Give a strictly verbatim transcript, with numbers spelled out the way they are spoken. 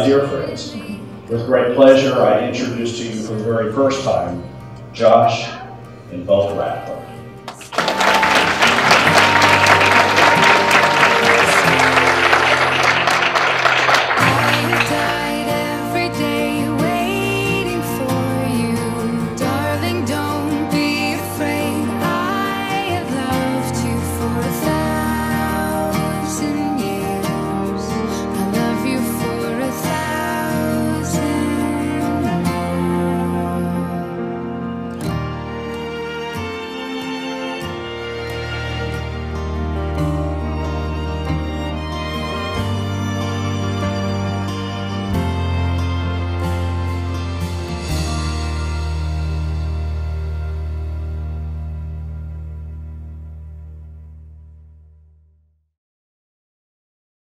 my dear friends, with great pleasure I introduce to you for the very first time, Josh and Bo Rathbone.